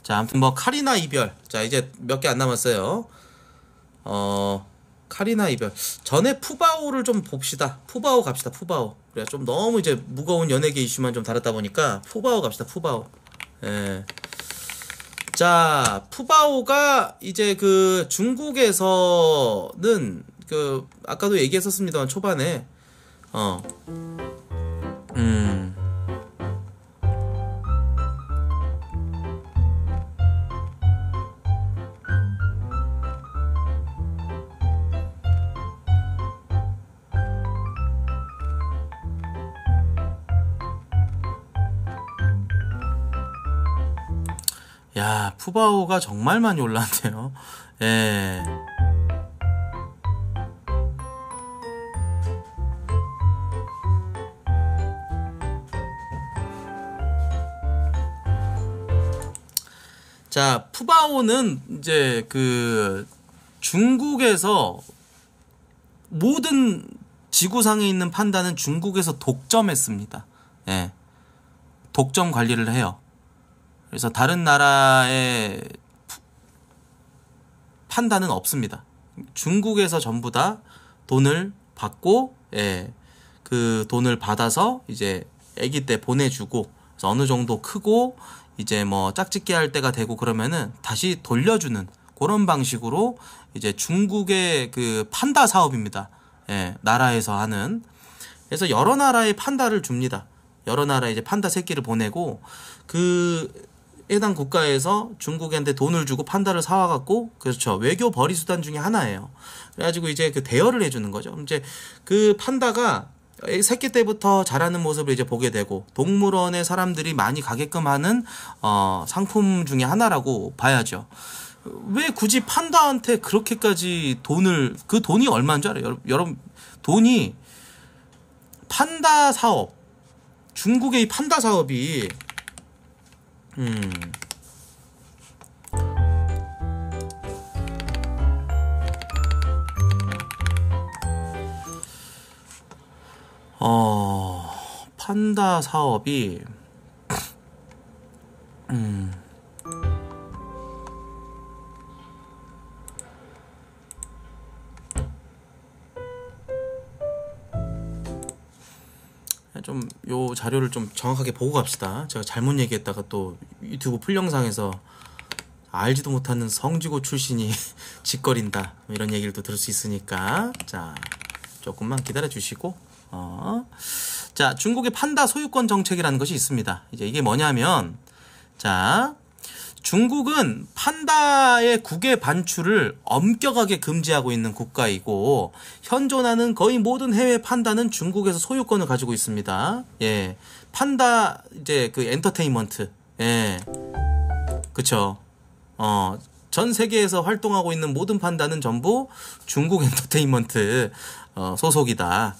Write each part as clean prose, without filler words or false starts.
자, 아무튼 뭐 카리나 이별. 자, 이제 몇 개 안 남았어요. 카리나 이별. 전에 푸바오를 좀 봅시다. 푸바오 갑시다. 푸바오. 그래 좀 너무 이제 무거운 연예계 이슈만 좀 다뤘다 보니까 푸바오 갑시다. 푸바오. 예. 자, 푸바오가 이제 그 중국에서는 그 아까도 얘기했었습니다만 초반에 야, 푸바오가 정말 많이 올랐네요. 예. 자, 푸바오는 이제 그 중국에서 모든 지구상에 있는 판다는 중국에서 독점했습니다. 예. 독점 관리를 해요. 그래서 다른 나라의 판다는 없습니다. 중국에서 전부 다 돈을 받고, 예, 그 돈을 받아서 이제 아기 때 보내주고, 그래서 어느 정도 크고 이제 뭐 짝짓기 할 때가 되고 그러면은 다시 돌려주는 그런 방식으로 이제 중국의 그 판다 사업입니다. 예, 나라에서 하는. 그래서 여러 나라의 판다를 줍니다. 여러 나라에 이제 판다 새끼를 보내고 그 해당 국가에서 중국한테 돈을 주고 판다를 사와갖고, 그렇죠, 외교 벌이 수단 중에 하나예요. 그래가지고 이제 그 대여를 해주는 거죠. 이제 그 판다가 새끼 때부터 자라는 모습을 이제 보게 되고 동물원에 사람들이 많이 가게끔 하는 상품 중에 하나라고 봐야죠. 왜 굳이 판다한테 그렇게까지 돈을, 그 돈이 얼마인 줄 알아요? 여러분, 돈이 판다 사업, 중국의 이 판다 사업이 판다 사업이 좀 요 자료를 좀 정확하게 보고 갑시다. 제가 잘못 얘기했다가 또 유튜브 풀영상에서 알지도 못하는 성지고 출신이 짓거린다 이런 얘기를 또 들을 수 있으니까, 자, 조금만 기다려 주시고. 자, 중국의 판다 소유권 정책이라는 것이 있습니다. 이제 이게 뭐냐면, 자, 중국은 판다의 국외 반출을 엄격하게 금지하고 있는 국가이고, 현존하는 거의 모든 해외 판다는 중국에서 소유권을 가지고 있습니다. 예. 판다, 이제 그 엔터테인먼트. 예. 그쵸. 전 세계에서 활동하고 있는 모든 판다는 전부 중국 엔터테인먼트, 소속이다.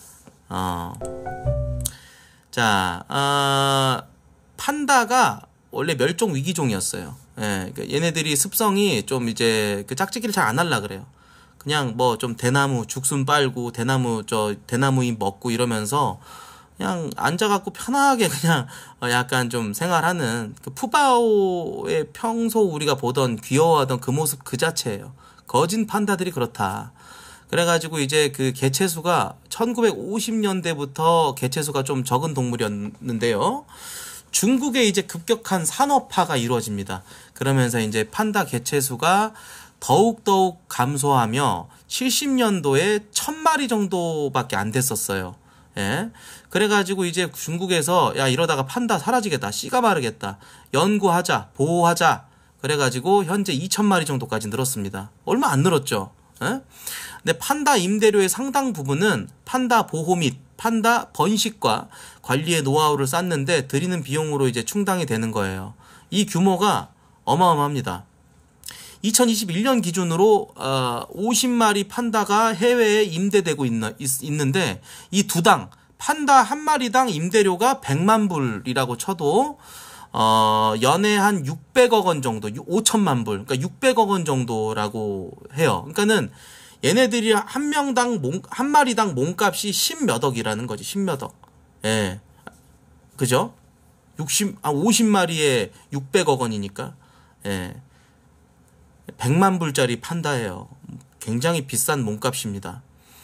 자, 판다가 원래 멸종 위기종이었어요. 예, 그러니까 얘네들이 습성이 좀 이제 그 짝짓기를 잘 안 하려 그래요. 그냥 뭐 좀 대나무 죽순 빨고 대나무잎 먹고 이러면서 그냥 앉아갖고 편하게 그냥 약간 좀 생활하는 그 푸바오의 평소 우리가 보던 귀여워하던 그 모습 그 자체예요. 거진 판다들이 그렇다. 그래가지고 이제 그 개체수가 1950년대부터 개체수가 좀 적은 동물이었는데요. 중국에 이제 급격한 산업화가 이루어집니다. 그러면서 이제 판다 개체수가 더욱더욱 감소하며 70년도에 1000마리 정도밖에 안 됐었어요. 예. 그래가지고 이제 중국에서 야, 이러다가 판다 사라지겠다. 씨가 마르겠다. 연구하자. 보호하자. 그래가지고 현재 2000마리 정도까지 늘었습니다. 얼마 안 늘었죠. 예? 근데 판다 임대료의 상당 부분은 판다 보호 및 판다 번식과 관리의 노하우를 쌓는데 들이는 비용으로 이제 충당이 되는 거예요. 이 규모가 어마어마합니다. 2021년 기준으로 50마리 판다가 해외에 임대되고 있는데 이 두당 판다 한 마리당 임대료가 100만 불이라고 쳐도 연에 한 600억 원 정도, 5천만 불, 그러니까 600억 원 정도라고 해요. 그러니까는 얘네들이 한 마리당 몸값이 10몇 억이라는 거지. 10몇 억. 예. 그죠? 50마리에 600억 원이니까. 예. 100만 불짜리 판다예요. 굉장히 비싼 몸값입니다.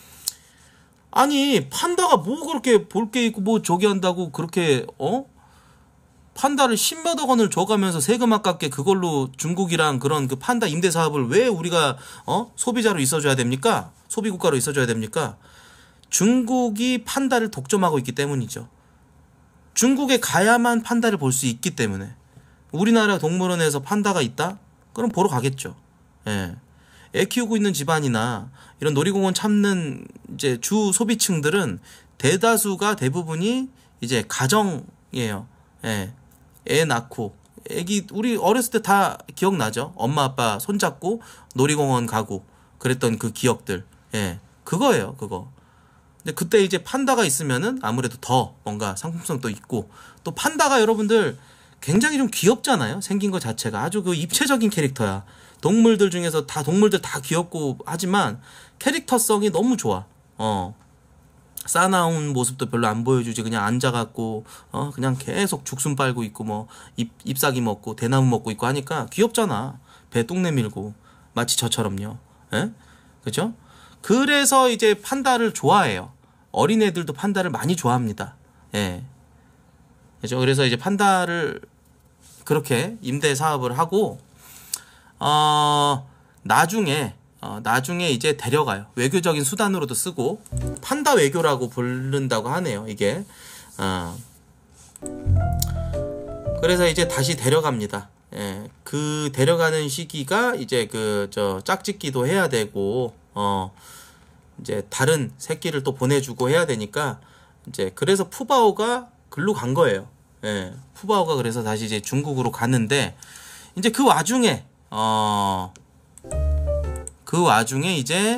아니 판다가 뭐 그렇게 볼 게 있고 뭐 저기 한다고 그렇게 판다를 10몇억 원을 줘가면서 세금 아깝게 그걸로 중국이랑 그런 그 판다 임대 사업을 왜 우리가 소비자로 있어줘야 됩니까? 소비국가로 있어줘야 됩니까? 중국이 판다를 독점하고 있기 때문이죠. 중국에 가야만 판다를 볼 수 있기 때문에. 우리나라 동물원에서 판다가 있다? 그럼 보러 가겠죠. 예. 애 키우고 있는 집안이나 이런 놀이공원 찾는 이제 주 소비층들은 대부분이 이제 가정이에요. 예. 애 낳고 애기 우리 어렸을 때 다 기억나죠? 엄마 아빠 손잡고 놀이공원 가고 그랬던 그 기억들. 예. 그거예요, 그거. 근데 그때 이제 판다가 있으면은 아무래도 더 뭔가 상품성도 있고 또 판다가 여러분들 굉장히 좀 귀엽잖아요. 생긴 것 자체가 아주 그 입체적인 캐릭터야. 동물들 중에서 동물들 다 귀엽고 하지만 캐릭터성이 너무 좋아. 싸나운 모습도 별로 안 보여주지. 그냥 앉아갖고 그냥 계속 죽순 빨고 있고 뭐 잎사귀 먹고 대나무 먹고 있고 하니까 귀엽잖아. 배 똥 내밀고 마치 저처럼요. 예? 그죠? 그래서 이제 판다를 좋아해요. 어린애들도 판다를 많이 좋아합니다. 예. 그죠? 그래서 이제 판다를 그렇게 임대 사업을 하고 나중에 이제 데려가요. 외교적인 수단으로도 쓰고 판다 외교라고 부른다고 하네요. 이게 그래서 이제 다시 데려갑니다. 예, 그 데려가는 시기가 이제 짝짓기도 해야 되고 이제 다른 새끼를 또 보내주고 해야 되니까 이제 그래서 푸바오가 글로 간 거예요. 예, 푸바오가 그래서 다시 이제 중국으로 갔는데 이제 그 와중에 이제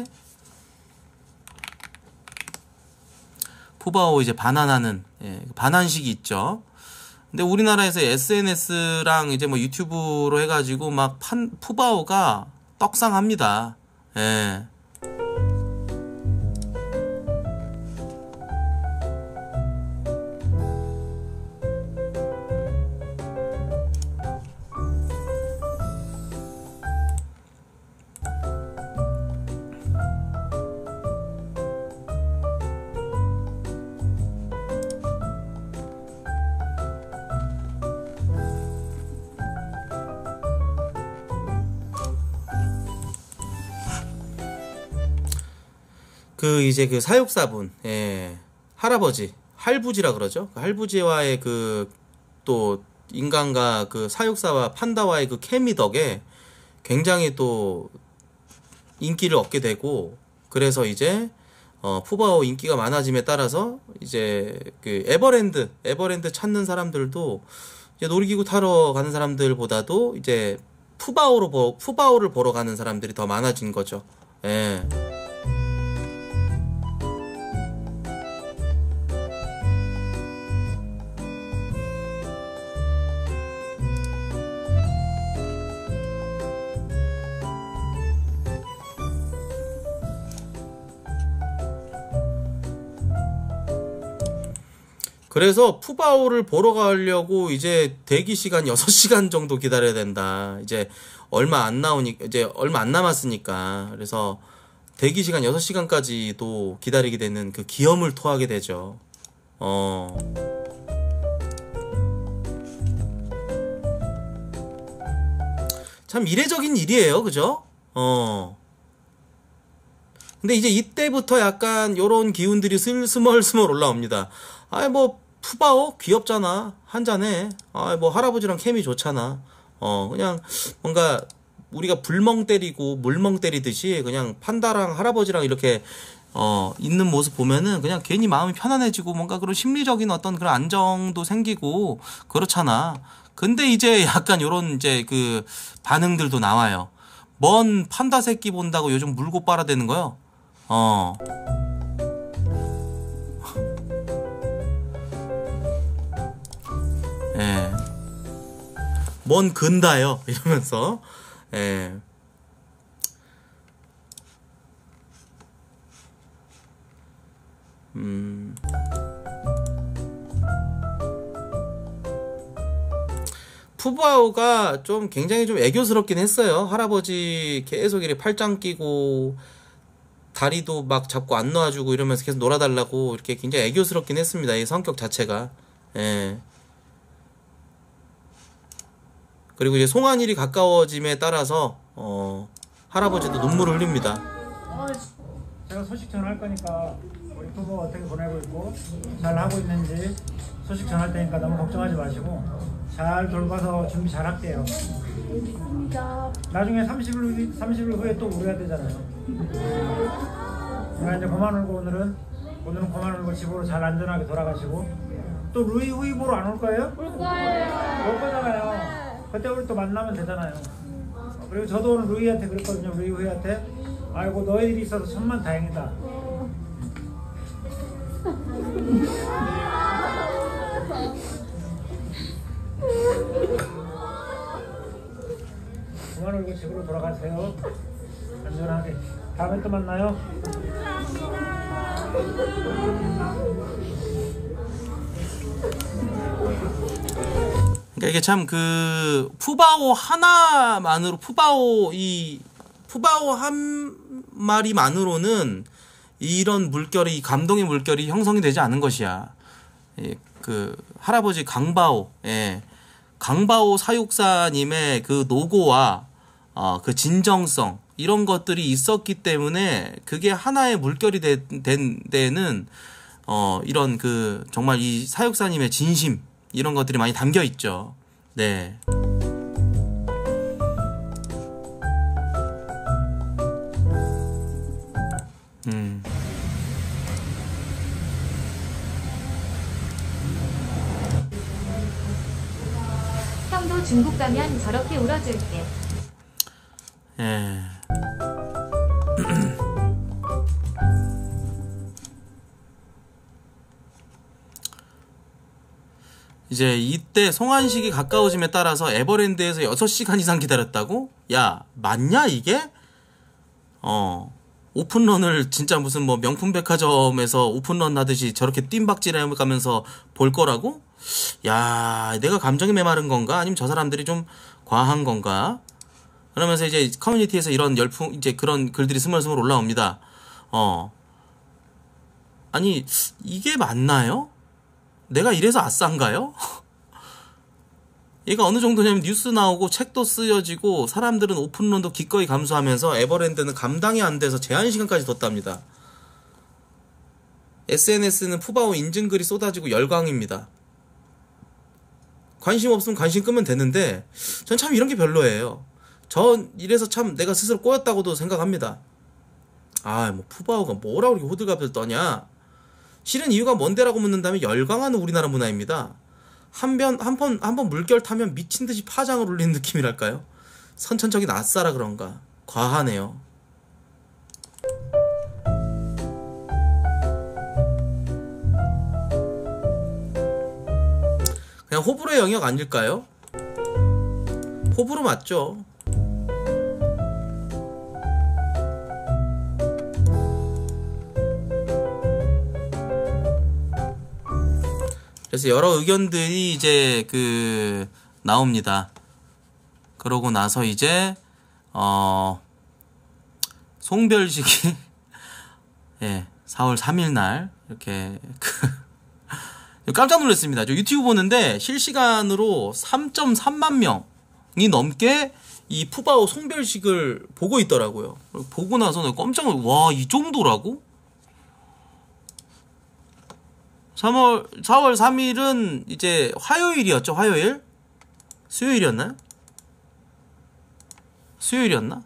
푸바오 이제 반환하는 반환식이 있죠. 근데 우리나라에서 SNS랑 이제 뭐 유튜브로 해가지고 막 푸바오가 떡상합니다. 예. 이제 그 사육사분, 할아버지, 할부지라 그러죠. 그 할부지와의 또 인간과 그 사육사와 판다와의 그 케미 덕에 굉장히 또 인기를 얻게 되고, 그래서 이제 푸바오 인기가 많아짐에 따라서 이제 그 에버랜드 찾는 사람들도 이제 놀이기구 타러 가는 사람들보다도 이제 푸바오를 보러 가는 사람들이 더 많아진 거죠. 예. 그래서 푸바오를 보러 가려고 이제 대기 시간 6시간 정도 기다려야 된다. 이제 얼마 안 남았으니까. 그래서 대기 시간 6시간까지도 기다리게 되는 그 기염을 토하게 되죠. 참 이례적인 일이에요. 그죠? 근데 이제 이때부터 약간 요런 기운들이 스멀스멀 올라옵니다. 뭐 푸바오 귀엽잖아. 한잔해. 뭐 할아버지랑 케미 좋잖아. 그냥 뭔가 우리가 불멍 때리고 물멍 때리듯이 그냥 판다랑 할아버지랑 이렇게 있는 모습 보면은 그냥 괜히 마음이 편안해지고 뭔가 그런 심리적인 어떤 그런 안정도 생기고 그렇잖아. 근데 이제 약간 요런 이제 그 반응들도 나와요. 뭔 판다 새끼 본다고 요즘 물고 빨아대는 거요? 예. 뭔 근다요? 이러면서, 예. 푸바오가 좀 굉장히 좀 애교스럽긴 했어요. 할아버지 계속 이렇게 팔짱 끼고 다리도 막 잡고 안 놔주고 이러면서 계속 놀아달라고 이렇게 굉장히 애교스럽긴 했습니다. 이 성격 자체가. 예. 그리고 이제 송환일이 가까워짐에 따라서 할아버지도 눈물을 흘립니다. 제가 소식 전할 거니까 우리 부부 어떻게 보내고 있고 잘 하고 있는지 소식 전할 테니까 너무 걱정하지 마시고 잘 돌봐서 준비 잘 할게요. 나중에 30일 후에 또 우려야 되잖아요. 제가 이제 그만 울고 오늘은 그만 울고 집으로 잘 안전하게 돌아가시고 또 루이 후이 보러 안 올 거예요? 올 거예요. 올 거잖아요. 그때 우리 또 만나면 되잖아요. 그리고 저도 오늘 루이한테 그랬거든요. 루이 후이한테 아이고 너희들이 있어서 천만 다행이다. 그만 울고 집으로 돌아가세요. 안전하게. 다음에 또 만나요. 그러니까 이게 참 그 푸바오 하나만으로 푸바오 한 마리만으로는 이런 물결이 감동의 물결이 형성이 되지 않은 것이야. 예, 그 할아버지 강바오, 예, 강바오 사육사님의 그 노고와 그 진정성 이런 것들이 있었기 때문에 그게 하나의 물결이 된 데는 이런 그 정말 이 사육사님의 진심 이런 것들이 많이 담겨 있죠. 네. 형도 중국 가면 저렇게 울어줄게. 예. 이제 이때 송환식이 가까워짐에 따라서 에버랜드에서 6시간 이상 기다렸다고? 야, 맞냐 이게? 오픈런을 진짜 무슨 뭐 명품 백화점에서 오픈런 하듯이 저렇게 뜀박질 해가면서 볼 거라고? 야, 내가 감정이 메마른 건가? 아니면 저 사람들이 좀 과한 건가? 그러면서 이제 커뮤니티에서 이런 열풍, 이제 그런 글들이 스멀스멀 올라옵니다. 아니, 이게 맞나요? 내가 이래서 아싼가요? 얘가 어느 정도냐면 뉴스 나오고 책도 쓰여지고 사람들은 오픈런도 기꺼이 감수하면서 에버랜드는 감당이 안 돼서 제한시간까지 뒀답니다. SNS는 푸바오 인증글이 쏟아지고 열광입니다. 관심 없으면 관심 끄면 되는데 전 참 이런 게 별로예요. 전 이래서 참 내가 스스로 꼬였다고도 생각합니다. 아, 뭐 푸바오가 뭐라 그렇게 호들갑을 떠냐? 실은 이유가 뭔데라고 묻는다면 열광하는 우리나라 문화입니다. 한 번 물결 타면 미친 듯이 파장을 울리는 느낌이랄까요? 선천적인 아싸라 그런가? 과하네요. 그냥 호불호의 영역 아닐까요? 호불호 맞죠? 그래서 여러 의견들이 이제 그 나옵니다. 그러고 나서 이제 송별식이 예, 4월 3일 날 이렇게 깜짝 놀랐습니다. 저 유튜브 보는데 실시간으로 3.3만 명이 넘게 이 푸바오 송별식을 보고 있더라고요. 보고 나서 깜짝 놀랐어요. 와, 이 정도라고? 4월 3일은 이제 화요일이었죠. 화요일? 수요일이었나요? 수요일이었나?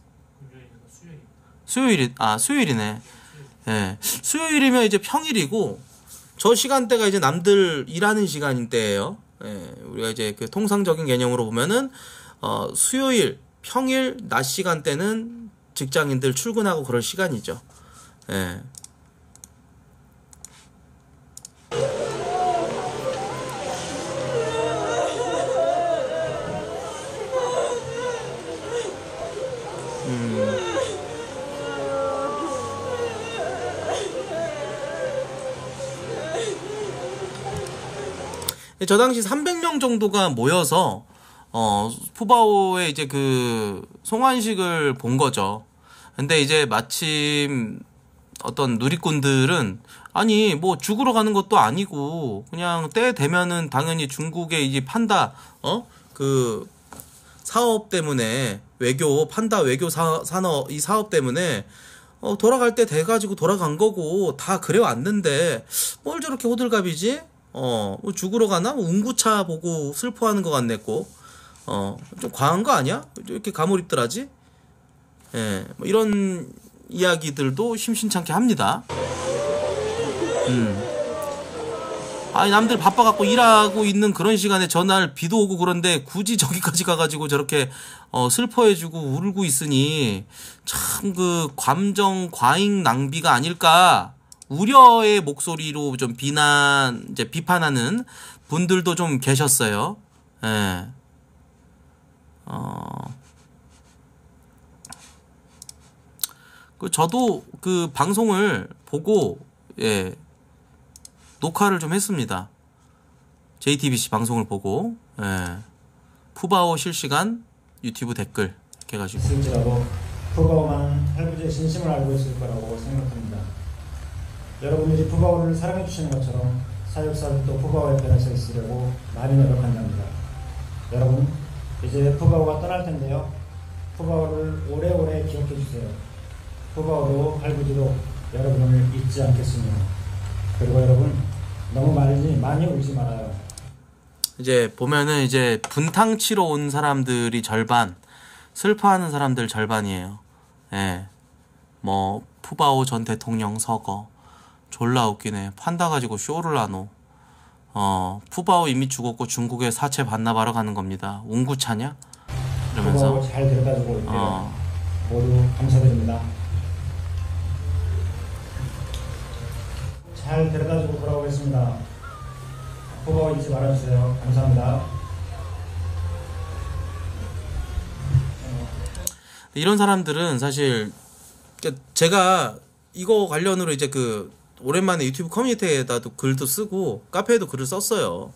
수요일이네. 예. 수요일이면 이제 평일이고 저 시간대가 이제 남들 일하는 시간인 때예요. 예. 우리가 이제 그 통상적인 개념으로 보면은 수요일, 평일 낮 시간대는 직장인들 출근하고 그럴 시간이죠. 예. 저 당시 300명 정도가 모여서 푸바오의 이제 그 송환식을 본 거죠. 근데 이제 마침 어떤 누리꾼들은 아니 뭐 죽으러 가는 것도 아니고 그냥 때 되면은 당연히 중국의 이제 판다 그 사업 때문에 판다 외교 산업 이 사업 때문에 돌아갈 때 돼가지고 돌아간 거고 다 그래 왔는데 뭘 저렇게 호들갑이지? 뭐 죽으러 가나? 뭐 운구차 보고 슬퍼하는 것 같네고. 좀 과한 거 아니야? 이렇게 가몰입들하지? 예, 뭐 이런 이야기들도 심심찮게 합니다. 아니 남들 바빠갖고 일하고 있는 그런 시간에 전날 비도 오고 그런데 굳이 저기까지 가가지고 저렇게 슬퍼해주고 울고 있으니 참 그 감정 과잉 낭비가 아닐까 우려의 목소리로 좀 비판하는 분들도 좀 계셨어요. 예. 저도 그 방송을 보고 예. 녹화를 좀 했습니다. JTBC 방송을 보고 예. 푸바오 실시간 유튜브 댓글 이렇게 해가지고 있을지라도 푸바오만은 할부지의 진심을 알고 있을 거라고 생각합니다. 여러분들이 푸바오를 사랑해 주시는 것처럼 사육사들도 푸바오의 편에 서 있으려고 많이 노력한답니다. 여러분 이제 푸바오가 떠날 텐데요. 푸바오를 오래오래 기억해 주세요. 푸바오도 할부지도 여러분을 잊지 않겠습니다. 그리고 여러분 너무 많이 울지 말아요. 이제 보면은 이제 분탕 치러 온 사람들이 절반, 슬퍼하는 사람들 절반이에요. 예. 뭐 푸바오 전 대통령 서거 졸라 웃기네. 판다 가지고 쇼를 하노. 푸바오 이미 죽었고 중국에 사채 반납하러 가는 겁니다. 운구차냐? 이러면서 푸바오 잘 데려다주고 올게요. 모두 감사드립니다. 잘 데려다주고 돌아오겠습니다. 푸바오 잊지 말아주세요. 감사합니다. 이런 사람들은 사실 제가 이거 관련으로 이제 그 오랜만에 유튜브 커뮤니티에다도 글도 쓰고 카페에도 글을 썼어요.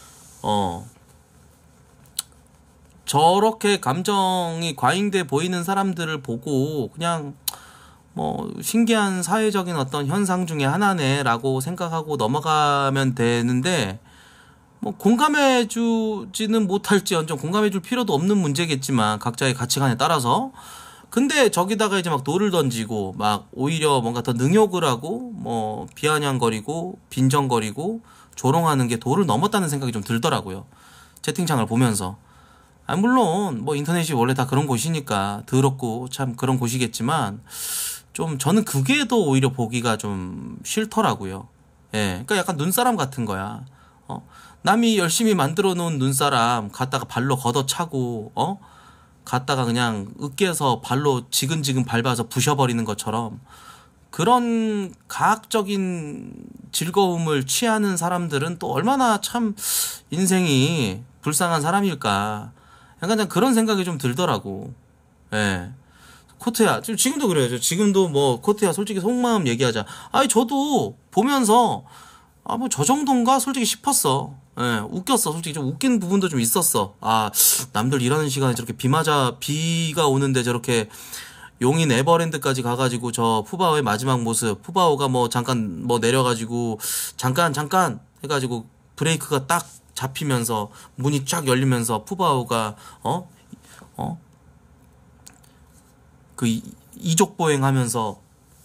저렇게 감정이 과잉돼 보이는 사람들을 보고 그냥 뭐 신기한 사회적인 어떤 현상 중에 하나네라고 생각하고 넘어가면 되는데 뭐 공감해 주지는 못할지언정 공감해 줄 필요도 없는 문제겠지만 각자의 가치관에 따라서 근데 저기다가 이제 막 돌을 던지고 막 오히려 뭔가 더 능욕을 하고 뭐 비아냥거리고 빈정거리고 조롱하는 게 도를 넘었다는 생각이 좀 들더라고요. 채팅창을 보면서. 물론 뭐 인터넷이 원래 다 그런 곳이니까 더럽고 참 그런 곳이겠지만 좀 저는 그게 더 오히려 보기가 좀 싫더라고요. 예, 그러니까 약간 눈사람 같은 거야. 남이 열심히 만들어 놓은 눈사람 갖다가 발로 걷어차고 갖다가 그냥 으깨서 발로 지근지근 밟아서 부셔버리는 것처럼 그런 가학적인 즐거움을 취하는 사람들은 또 얼마나 참 인생이 불쌍한 사람일까. 약간 그런 생각이 좀 들더라고. 예. 코트야 지금도 그래요. 지금도 뭐 코트야 솔직히 속마음 얘기하자. 아니 저도 보면서 뭐 저 정도인가 솔직히 싶었어. 예, 웃겼어. 솔직히 좀 웃긴 부분도 좀 있었어. 남들 일하는 시간에 저렇게 비가 오는데 저렇게 용인 에버랜드까지 가가지고 저 푸바오의 마지막 모습, 푸바오가 뭐 잠깐 뭐 내려가지고 잠깐 해가지고 브레이크가 딱 잡히면서 문이 쫙 열리면서 푸바오가 그 이족 보행하면서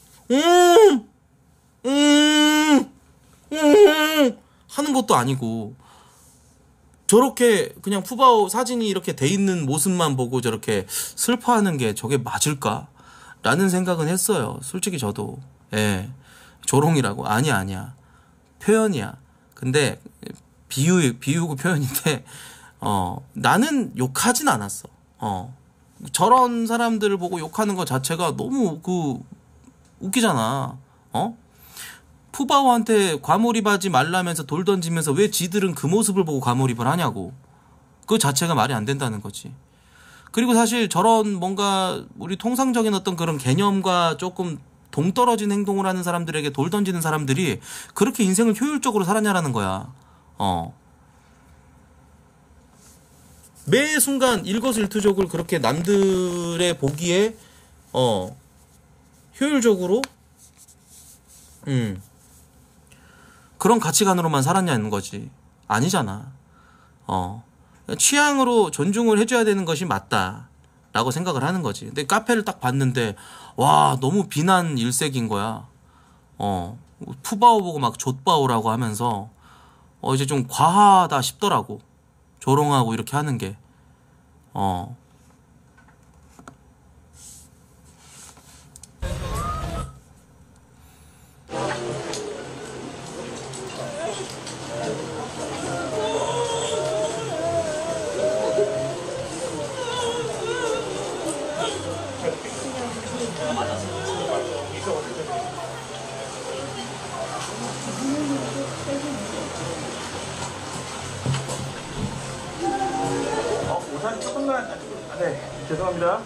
하는 것도 아니고 저렇게 그냥 푸바오 사진이 이렇게 돼 있는 모습만 보고 저렇게 슬퍼하는 게 저게 맞을까? 라는 생각은 했어요. 솔직히 저도. 예. 조롱이라고. 아니야. 표현이야. 근데 비유고 표현인데 나는 욕하진 않았어. 저런 사람들을 보고 욕하는 것 자체가 너무 웃기잖아. 푸바오한테 과몰입하지 말라면서 돌 던지면서 왜 지들은 그 모습을 보고 과몰입을 하냐고. 그 자체가 말이 안 된다는 거지. 그리고 사실 저런 뭔가 우리 통상적인 어떤 그런 개념과 조금 동떨어진 행동을 하는 사람들에게 돌 던지는 사람들이 그렇게 인생을 효율적으로 살았냐라는 거야. 매 순간 일거수일투족을 그렇게 남들의 보기에 효율적으로 그런 가치관으로만 살았냐는 거지. 아니잖아. 취향으로 존중을 해줘야 되는 것이 맞다라고 생각을 하는 거지. 근데 카페를 딱 봤는데 와 너무 비난 일색인 거야. 푸바오 보고 막 좆바오라고 하면서 이제 좀 과하다 싶더라고. 조롱하고 이렇게 하는 게. 우산 조금만. 네, 죄송합니다.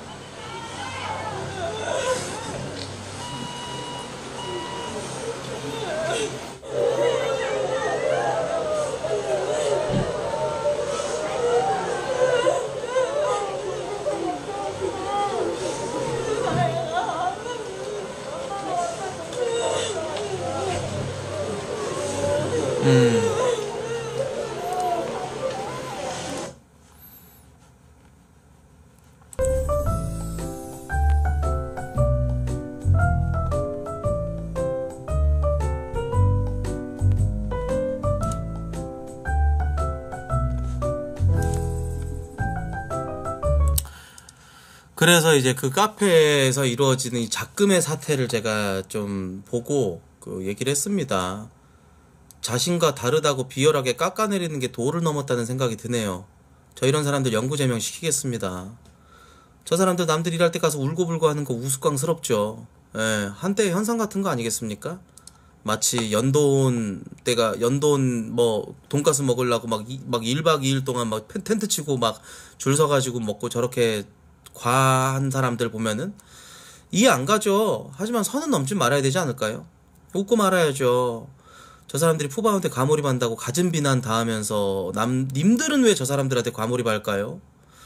그래서 이제 그 카페에서 이루어지는 이 작금의 사태를 제가 좀 보고 그 얘기를 했습니다. 자신과 다르다고 비열하게 깎아내리는 게 도를 넘었다는 생각이 드네요. 저 이런 사람들 영구 제명시키겠습니다. 저 사람들 남들 일할 때 가서 울고불고 하는 거 우스꽝스럽죠. 예, 한때의 현상 같은 거 아니겠습니까? 마치 연돈 뭐 돈가스 먹으려고 막 1박 2일 동안 막 텐트 치고 막 줄 서가지고 먹고 저렇게 과한 사람들 보면은 이해 안 가죠. 하지만 선은 넘지 말아야 되지 않을까요? 웃고 말아야죠. 저 사람들이 푸바한테 과몰입한다고 갖은 비난 다하면서 님들은 왜 저 사람들한테 과몰입할까요?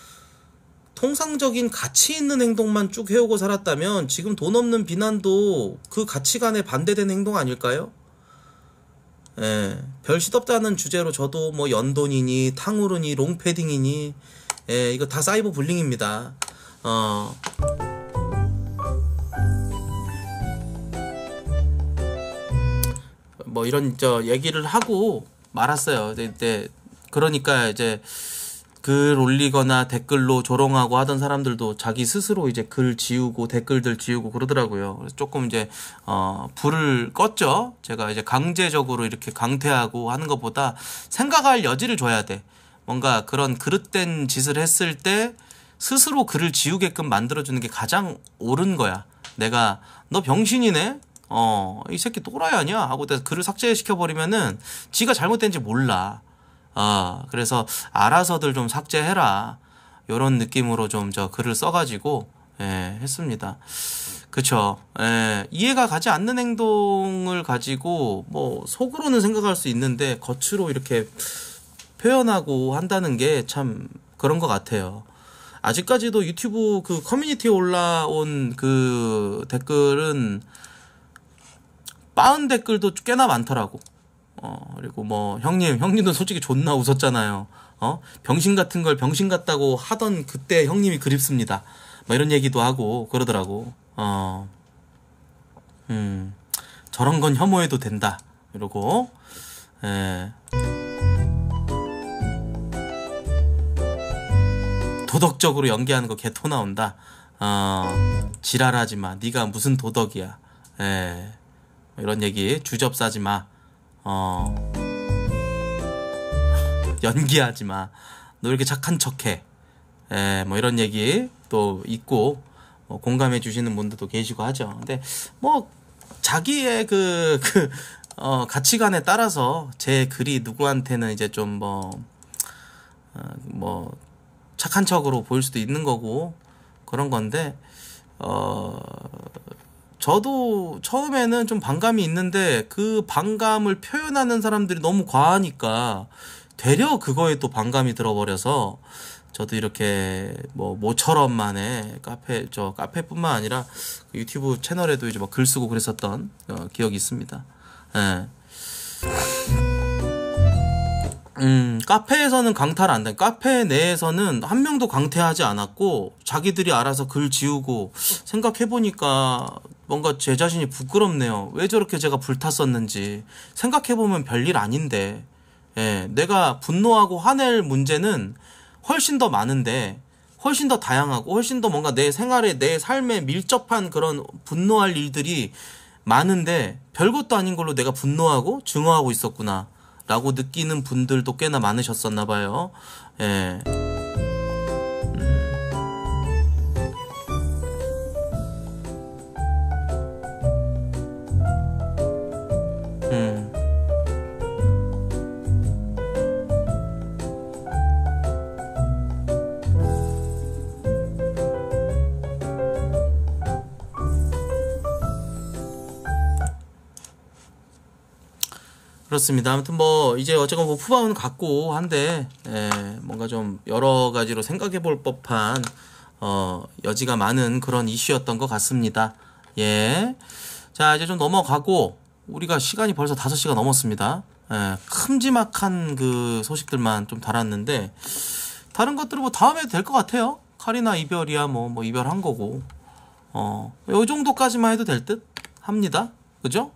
통상적인 가치 있는 행동만 쭉 해오고 살았다면 지금 돈 없는 비난도 그 가치관에 반대되는 행동 아닐까요? 예, 별 시덥다는 주제로 저도 뭐 연돈이니 탕후루니 롱패딩이니 예, 이거 다 사이버 불링입니다. 뭐 이런 얘기를 하고 말았어요. 근데 그러니까 이제 글 올리거나 댓글로 조롱하고 하던 사람들도 자기 스스로 이제 글 지우고 댓글들 지우고 그러더라고요. 그래서 조금 이제 불을 껐죠. 제가 이제 강제적으로 이렇게 강퇴하고 하는 것보다 생각할 여지를 줘야 돼. 뭔가 그런 그릇된 짓을 했을 때 스스로 글을 지우게끔 만들어주는 게 가장 옳은 거야. 내가 너 병신이네? 이 새끼 또라이 아니야? 하고 내가 글을 삭제시켜버리면은 지가 잘못된지 몰라. 그래서 알아서들 좀 삭제해라. 요런 느낌으로 좀 글을 써가지고, 예, 했습니다. 그쵸. 예, 이해가 가지 않는 행동을 가지고, 뭐, 속으로는 생각할 수 있는데, 겉으로 이렇게 표현하고 한다는 게 참 그런 것 같아요. 아직까지도 유튜브 그 커뮤니티에 올라온 그 댓글은 빠은 댓글도 꽤나 많더라고. 그리고 뭐 형님도 솔직히 존나 웃었잖아요. 병신 같은 걸 병신 같다고 하던 그때 형님이 그립습니다. 뭐 이런 얘기도 하고 그러더라고. 저런 건 혐오해도 된다. 이러고. 예. 도덕적으로 연기하는 거 개토 나온다. 지랄하지 마. 네가 무슨 도덕이야. 예. 이런 얘기 주접싸지 마. 연기하지 마. 너 이렇게 착한 척해. 예, 뭐 이런 얘기 또 있고 공감해 주시는 분들도 계시고 하죠. 근데 뭐 자기의 가치관에 따라서 제 글이 누구한테는 이제 좀 뭐 착한 척으로 보일 수도 있는 거고 그런 건데 저도 처음에는 좀 반감이 있는데 그 반감을 표현하는 사람들이 너무 과하니까 되려 그거에 또 반감이 들어버려서 저도 이렇게 뭐 모처럼만의 카페뿐만 아니라 유튜브 채널에도 이제 막 글 쓰고 그랬었던 기억이 있습니다. 예. 카페에서는 강탈 안 돼. 카페 내에서는 한 명도 강퇴하지 않았고 자기들이 알아서 글 지우고 생각해보니까 뭔가 제 자신이 부끄럽네요. 왜 저렇게 제가 불탔었는지 생각해보면 별일 아닌데, 예, 내가 분노하고 화낼 문제는 훨씬 더 많은데 훨씬 더 다양하고 훨씬 더 뭔가 내 생활에 내 삶에 밀접한 그런 분노할 일들이 많은데 별것도 아닌 걸로 내가 분노하고 증오하고 있었구나 라고 느끼는 분들도 꽤나 많으셨었나 봐요. 예. 그렇습니다. 아무튼 뭐 이제 어쨌건 뭐 푸바오는 갔고 한데, 뭔가 좀 여러 가지로 생각해 볼 법한 여지가 많은 그런 이슈였던 것 같습니다. 예. 자, 이제 좀 넘어가고 우리가 시간이 벌써 5시가 넘었습니다. 큼지막한 그 소식들만 좀 달았는데 다른 것들은 뭐 다음에 될 것 같아요. 카리나 이별이야 뭐 이별한 거고 요 정도까지만 해도 될 듯 합니다. 그죠?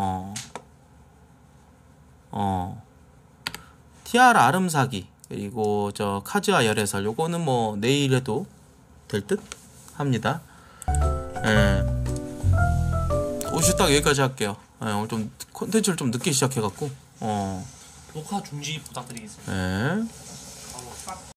티아라 아름 사기 그리고 저 카즈아 열애설 요거는 뭐 내일 해도 될 듯 합니다. 오늘 딱 여기까지 할게요. 오늘 좀 콘텐츠를 좀 늦게 시작해갖고 녹화 중지 부탁드리겠습니다. 예.